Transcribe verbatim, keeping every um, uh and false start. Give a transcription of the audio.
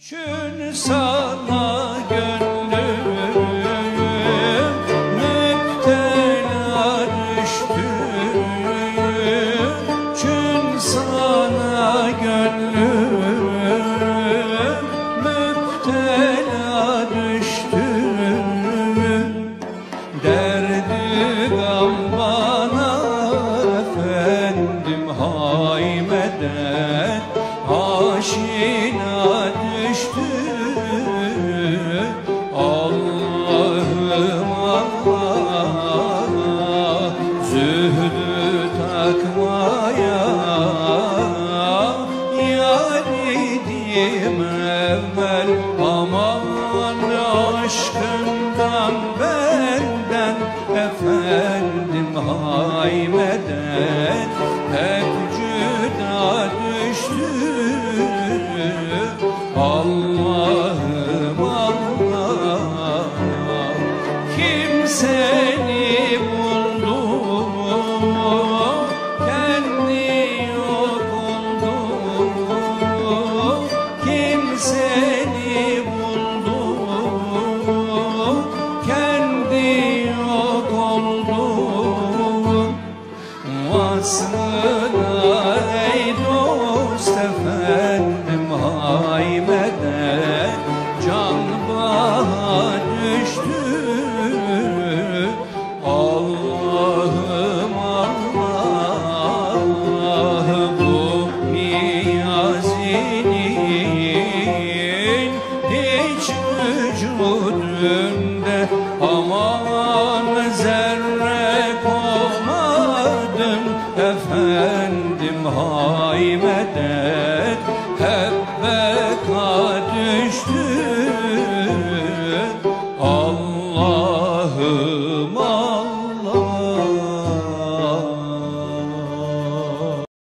Çün sana gönlüm müptela düştü. Çün sana gönlüm müptela düştü. Derdi gam bana efendim haymeden aşina düştü. Allah'ım Allah zühdü takmaya yar idim evvel. Aman aşkından benden efendim haymeden hep cüda düştü. Allah'ım Allah kim seni buldu, kendi yok oldu. Kim seni buldu, kendi yok oldu. Vaslına ey dost efendim haymeden can baha düştü. Allah'ım Allah bu Niyazi'nin hiç vücudunda aman zerre koymadım efendim haymeden hep beka düştü. Allah'ım